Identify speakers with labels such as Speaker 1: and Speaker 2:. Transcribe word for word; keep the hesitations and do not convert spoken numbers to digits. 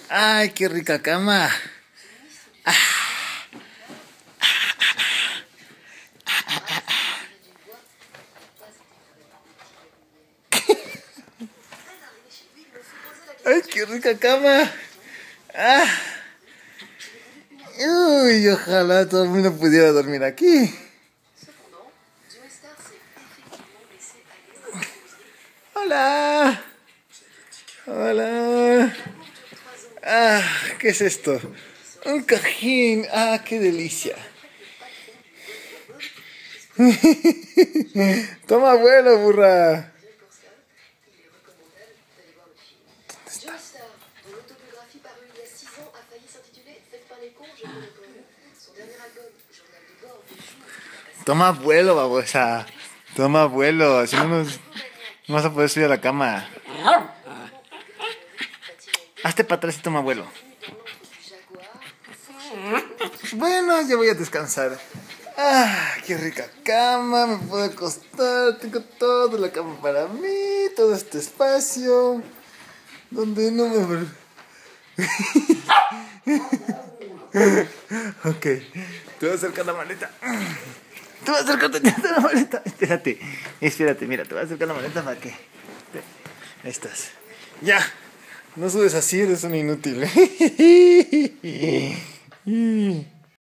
Speaker 1: Ay, qué rica cama. Ah. Ay, qué rica cama. Ah. Uy, ojalá todo el mundo pudiera dormir aquí. Hola. Hola. Ah, ¿qué es esto? Un cojín. Ah, qué delicia. Toma vuelo, burra. Toma vuelo, babosa. Toma vuelo. Si no, nos, no vas a poder subir a la cama. Hazte para atrás y toma vuelo. Bueno, ya voy a descansar. Ah, qué rica cama. Me puedo acostar. Tengo toda la cama para mí. Todo este espacio. Donde no me... Ok. Te voy a acercar la maleta. Te voy a acercar la maleta. Espérate. Espérate, mira. Te voy a acercar la maleta para que... Ahí estás. Ya. No subes así, eres un inútil.